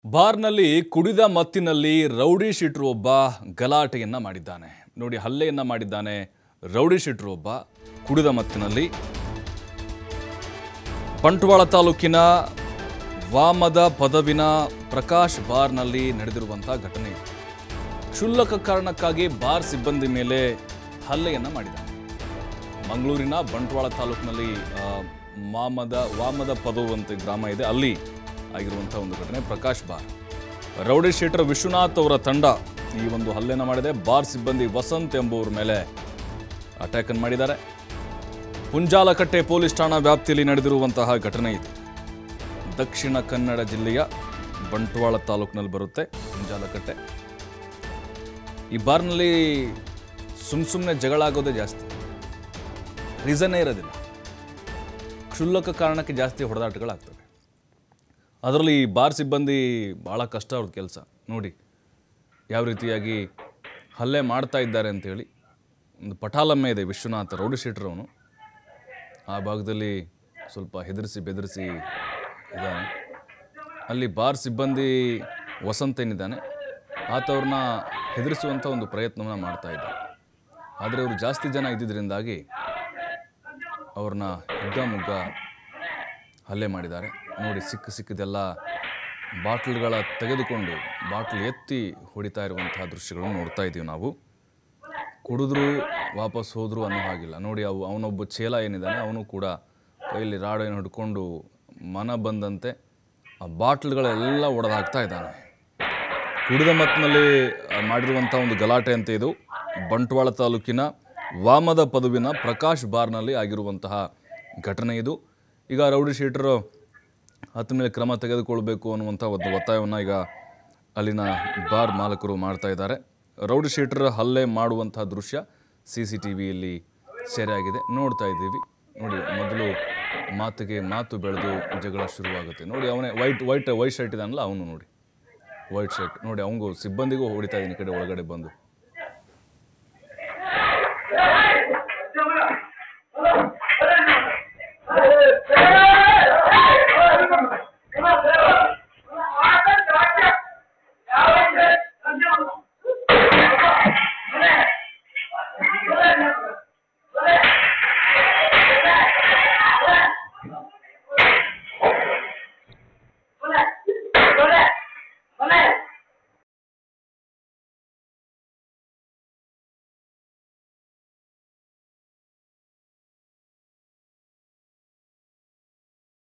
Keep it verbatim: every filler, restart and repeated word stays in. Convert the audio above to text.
ಬಾರ್ನಲ್ಲಿ ಕುಡಿದ ಮತ್ತಿನಲ್ಲಿ rowdy sheeter ಒಬ್ಬ ಗಲಾಟೆಯನ್ನ ಮಾಡಿದ್ದಾನೆ. ನೋಡಿ, ಹಲ್ಲೆಯನ್ನ ಮಾಡಿದ್ದಾನೆ ರೌಡಿ ಶೀಟರ್ ಒಬ್ಬ ಕುಡಿದ ಮತ್ತಿನಲ್ಲಿ. ಬಂಟ್ವಾಳ ತಾಲೂಕಿನ ವಾಮದ ಪದವಿನ ಪ್ರಕಾಶ್ ಬಾರ್ನಲ್ಲಿ ನಡೆದಿರುವಂತಹ ಘಟನೆ ಇದು. ಕ್ಷುಲ್ಲಕ ಕಾರಣಕ್ಕಾಗಿ ಬಾರ್ ಸಿಬ್ಬಂದಿ ಮೇಲೆ ಹಲ್ಲೆಯನ್ನ ಮಾಡಿದ್ದಾನೆ. ಮಂಗಳೂರಿನ ಬಂಟ್ವಾಳ ತಾಲೂಕಿನಲ್ಲಿ ವಾಮದ ವಾಮದ ಪದವು ಅಂತ ಗ್ರಾಮ ಇದೆ, ಅಲ್ಲಿ ಆಗಿರುವಂಥ ಒಂದು ಘಟನೆ. Prakash bar rowdy sheeter Vishwanath ಅವರ ತಂಡ ಈ ಒಂದು ಹಲ್ಲೆನ ಮಾಡಿದೆ. ಬಾರ್ ಸಿಬ್ಬಂದಿ ವಸಂತ್ ಎಂಬುವರ ಮೇಲೆ ಅಟ್ಯಾಕ್ ಅನ್ನು ಮಾಡಿದ್ದಾರೆ. ಪುಂಜಾಲಕಟ್ಟೆ ಪೊಲೀಸ್ ಠಾಣಾ ವ್ಯಾಪ್ತಿಯಲ್ಲಿ ನಡೆದಿರುವಂತಹ ಘಟನೆ ಇದು. ದಕ್ಷಿಣ ಕನ್ನಡ ಜಿಲ್ಲೆಯ ಬಂಟ್ವಾಳ ತಾಲೂಕಿನಲ್ಲಿ ಬರುತ್ತೆ ಪುಂಜಾಲಕಟ್ಟೆ. ಈ ಬಾರ್ನಲ್ಲಿ ಸುಮ್ ಸುಮ್ಮನೆ ಜಗಳ ಆಗೋದೇ ಜಾಸ್ತಿ, ರೀಸನ್ನೇ ಇರೋದಿಲ್ಲ. ಕ್ಷುಲ್ಲಕ ಕಾರಣಕ್ಕೆ ಜಾಸ್ತಿ ಹೊಡೆದಾಟಗಳಾಗ್ತವೆ. ಅದರಲ್ಲಿ ಈ ಬಾರ್ ಸಿಬ್ಬಂದಿ ಭಾಳ ಕಷ್ಟ ಅವ್ರದ್ದು ಕೆಲಸ. ನೋಡಿ ಯಾವ ರೀತಿಯಾಗಿ ಹಲ್ಲೆ ಮಾಡ್ತಾ ಇದ್ದಾರೆ ಅಂಥೇಳಿ. ಒಂದು ಪಟಾಲಮ್ಮೆ ಇದೆ, ವಿಶ್ವನಾಥ ರೌಡಿ ಶೀಟರ್ ಅವನು. ಆ ಭಾಗದಲ್ಲಿ ಸ್ವಲ್ಪ ಹೆದರಿಸಿ ಬೆದರಿಸಿ ಇದ್ದಾನೆ. ಅಲ್ಲಿ ಬಾರ್ ಸಿಬ್ಬಂದಿ ವಸಂತ ಏನಿದ್ದಾನೆ ಆತವ್ರನ್ನ ಹೆದರಿಸುವಂಥ ಒಂದು ಪ್ರಯತ್ನವನ್ನು ಮಾಡ್ತಾ ಇದ್ದ. ಆದರೆ ಅವರು ಜಾಸ್ತಿ ಜನ ಇದ್ದಿದ್ದರಿಂದಾಗಿ ಅವ್ರನ್ನ ಹಿಗ್ಗಾಮುಗ್ಗ ಹಲ್ಲೆ ಮಾಡಿದ್ದಾರೆ. ನೋಡಿ, ಸಿಕ್ಕ ಸಿಕ್ಕದೆಲ್ಲ ಬಾಟ್ಲ್ಗಳ ತೆಗೆದುಕೊಂಡು ಬಾಟ್ಲ್ ಎತ್ತಿ ಹೊಡಿತಾ ಇರುವಂತಹ ದೃಶ್ಯಗಳನ್ನು ನೋಡ್ತಾ ಇದ್ದೀವಿ ನಾವು. ಕುಡಿದ್ರು ವಾಪಸ್ ಹೋದ್ರು ಅನ್ನೋ ಹಾಗಿಲ್ಲ. ನೋಡಿ, ಅವು ಅವನೊಬ್ಬ ಚೇಲ ಏನಿದ್ದಾನೆ ಅವನು ಕೂಡ ಕೈಯಲ್ಲಿ ರಾಡನ್ನು ಹಿಡ್ಕೊಂಡು ಮನ ಬಂದಂತೆ ಆ ಬಾಟ್ಲ್ಗಳೆಲ್ಲ ಒಡೆದು ಹಾಕ್ತಾ ಇದ್ದಾನೆ. ಕುಡಿದ ಮತ್ತಿನಲ್ಲಿ ಮಾಡಿರುವಂಥ ಒಂದು ಗಲಾಟೆ ಅಂತ ಇದು. ಬಂಟ್ವಾಳ ತಾಲೂಕಿನ ವಾಮದ ಪದವಿನ ಪ್ರಕಾಶ್ ಬಾರ್ನಲ್ಲಿ ಆಗಿರುವಂತಹ ಘಟನೆ ಇದು. ಈಗ ರೌಡಿ ಶೀಟರ್ ಹತ್ತ ಮೇಲೆ ಕ್ರಮ ತೆಗೆದುಕೊಳ್ಬೇಕು ಅನ್ನುವಂಥ ಒಂದು ಒತ್ತಾಯವನ್ನು ಈಗ ಅಲ್ಲಿನ ಬಾರ್ ಮಾಲಕರು ಮಾಡ್ತಾ ಇದ್ದಾರೆ. ರೌಡಿ ಶೀಟರ್ ಹಲ್ಲೆ ಮಾಡುವಂಥ ದೃಶ್ಯ ಸಿ ಸಿ ಟಿ ವಿಯಲ್ಲಿ ಸೆರೆಯಾಗಿದೆ, ನೋಡ್ತಾ ಇದ್ದೀವಿ. ನೋಡಿ, ಮೊದಲು ಮಾತಿಗೆ ಮಾತು ಬೆಳೆದು ಜಗಳ ಶುರುವಾಗುತ್ತೆ. ನೋಡಿ, ಅವನೇ ವೈಟ್ ವೈಟ್ ವೈಟ್ ಶರ್ಟ್ ಇದ್ದಾನಲ್ಲ ಅವನು, ನೋಡಿ ವೈಟ್ ಶರ್ಟ್ ನೋಡಿ, ಅವನಿಗೂ ಸಿಬ್ಬಂದಿಗೂ ಹೊಡಿತಾ ಇದ್ದೀನಿ ಈ ಕಡೆ ಒಳಗಡೆ ಬಂದು.